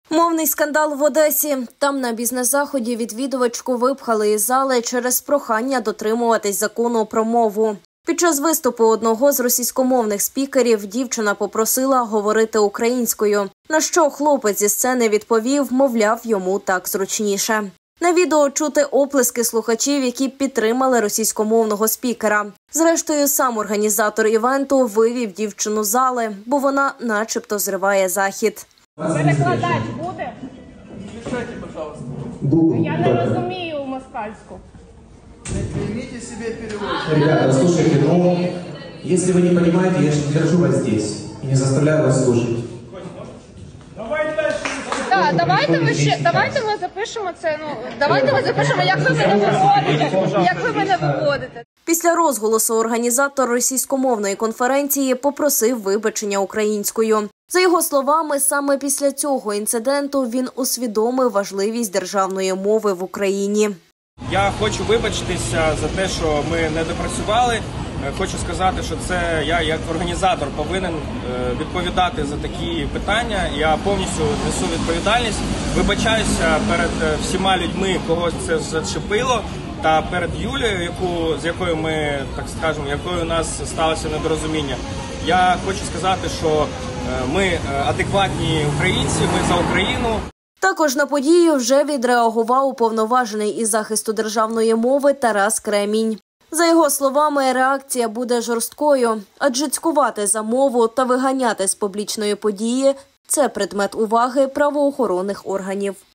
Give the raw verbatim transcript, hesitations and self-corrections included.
Мовний скандал в Одесі. Там на бізнес-заході відвідувачку випхали із зали через прохання дотримуватись закону про мову. Під час виступу одного з російськомовних спікерів дівчина попросила говорити українською, на що хлопець зі сцени відповів, мовляв, йому так зручніше. На відео чути оплески слухачів, які підтримали російськомовного спікера. Зрештою, сам організатор івенту вивів дівчину з зали, бо вона начебто зриває захід. Перекладач буде? Мешайте, пожалуйста. Буду. Я не розумію москальську. Примите себе переводчик. Ребята, слушайте, ну, если вы не понимаете, я же не держу вас здесь и не заставляю вас слушать. Так, давайте ми ще, давайте ми запишемо це, ну, давайте ми запишемо, як ви мене виводите, як ви мене виводите. Після розголосу організатор російськомовної конференції попросив вибачення українською. За його словами, саме після цього інциденту він усвідомив важливість державної мови в Україні. Я хочу вибачитися за те, що ми не допрацювали. Хочу сказати, що це я як організатор повинен відповідати за такі питання. Я повністю несу відповідальність. Вибачаюся перед всіма людьми, кого це зачепило, та перед Юлією, яку, з якою ми, так скажемо, якою у нас сталося недорозуміння. Я хочу сказати, що ми адекватні українці, ми за Україну. Також на подію вже відреагував уповноважений із захисту державної мови Тарас Кремінь. За його словами, реакція буде жорсткою, адже цькувати за мову та виганяти з публічної події – це предмет уваги правоохоронних органів.